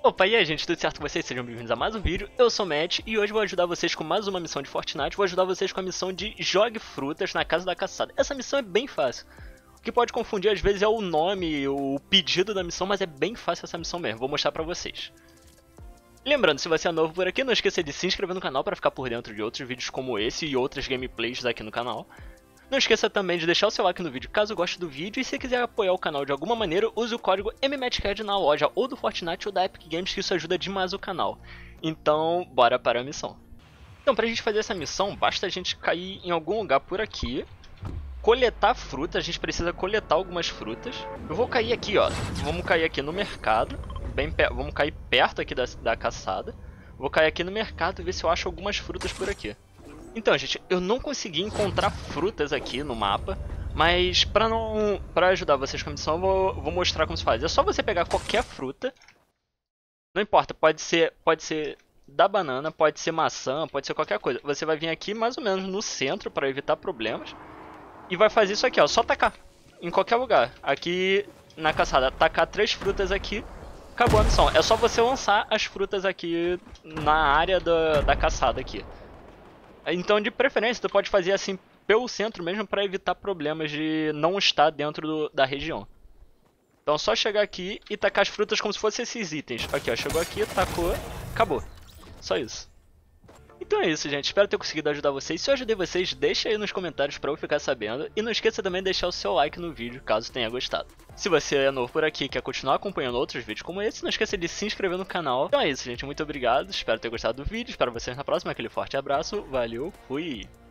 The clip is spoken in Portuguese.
Opa, e aí gente, tudo certo com vocês? Sejam bem-vindos a mais um vídeo, eu sou o Matt e hoje vou ajudar vocês com mais uma missão de Fortnite. Vou ajudar vocês com a missão de jogue frutas na casa da caçada. Essa missão é bem fácil. O que pode confundir às vezes é o nome, o pedido da missão, mas é bem fácil essa missão mesmo, vou mostrar pra vocês. Lembrando, se você é novo por aqui, não esqueça de se inscrever no canal para ficar por dentro de outros vídeos como esse e outras gameplays aqui no canal. Não esqueça também de deixar o seu like no vídeo caso goste do vídeo, e se quiser apoiar o canal de alguma maneira, use o código MMATCAD na loja ou do Fortnite ou da Epic Games, que isso ajuda demais o canal. Então, bora para a missão. Então, pra gente fazer essa missão, basta a gente cair em algum lugar por aqui, coletar frutas, a gente precisa coletar algumas frutas. Eu vou cair aqui, ó, vamos cair aqui no mercado, vamos cair perto aqui da caçada. Vou cair aqui no mercado e ver se eu acho algumas frutas por aqui. Então, gente, eu não consegui encontrar frutas aqui no mapa, mas pra ajudar vocês com a missão, eu vou mostrar como se faz. É só você pegar qualquer fruta, não importa, pode ser da banana, pode ser maçã, pode ser qualquer coisa. Você vai vir aqui mais ou menos no centro para evitar problemas e vai fazer isso aqui, ó, só tacar em qualquer lugar. Aqui na caçada, tacar 3 frutas aqui, acabou a missão. É só você lançar as frutas aqui na área da caçada aqui. Então, de preferência, tu pode fazer assim pelo centro mesmo para evitar problemas de não estar dentro da região. Então, só chegar aqui e tacar as frutas como se fossem esses itens. Aqui, ó, chegou aqui, tacou, acabou. Só isso. Então é isso, gente. Espero ter conseguido ajudar vocês. Se eu ajudei vocês, deixa aí nos comentários para eu ficar sabendo. E não esqueça também de deixar o seu like no vídeo, caso tenha gostado. Se você é novo por aqui e quer continuar acompanhando outros vídeos como esse, não esqueça de se inscrever no canal. Então é isso, gente. Muito obrigado. Espero ter gostado do vídeo. Espero vocês na próxima. Aquele forte abraço. Valeu. Fui.